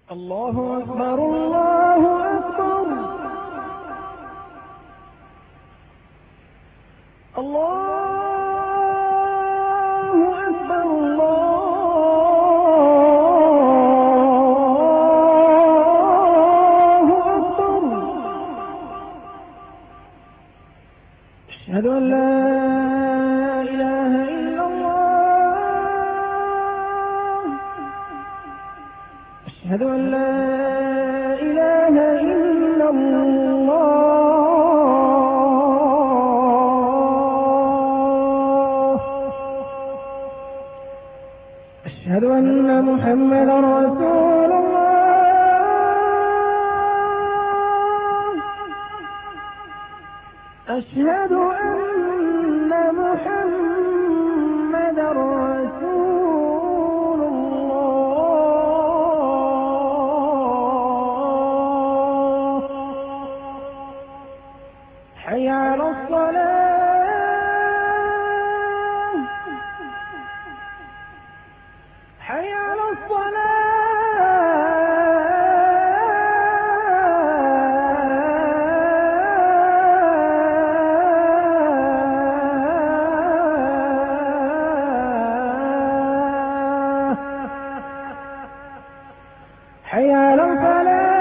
الله أكبر الله أكبر الله أكبر الله أكبر. أشهد أن لا إله إلا الله. أشهد أن لا إله إلا الله. أشهد أن محمدا رسول الله. أشهد أن محمدا رسول الله. حي على الصلاة. حي على الصلاة. حي على الفلاح.